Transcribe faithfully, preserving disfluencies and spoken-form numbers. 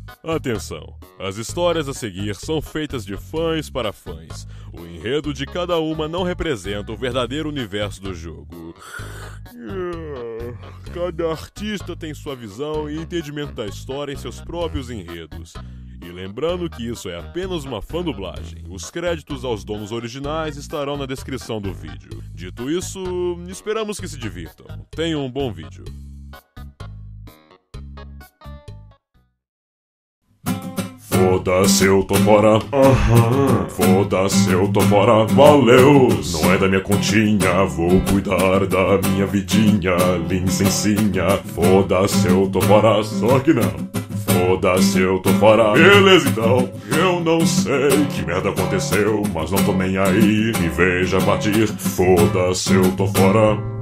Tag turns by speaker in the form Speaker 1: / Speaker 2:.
Speaker 1: Atenção, as histórias a seguir são feitas de fãs para fãs. O enredo de cada uma não representa o verdadeiro universo do jogo. Cada artista tem sua visão e entendimento da história em seus próprios enredos. E lembrando que isso é apenas uma fã-dublagem, os créditos aos donos originais estarão na descrição do vídeo. Dito isso, esperamos que se divirtam. Tenham um bom vídeo.
Speaker 2: Foda-se, eu tô fora. Aham. Foda-se, eu tô fora. Valeu. Não é da minha continha, vou cuidar da minha vidinha, licencinha. Foda-se, eu tô fora. Só que não. Foda-se, eu tô fora. Beleza, então. Eu não sei que merda aconteceu, mas não tô nem aí. Me veja partir. Foda-se, eu tô fora.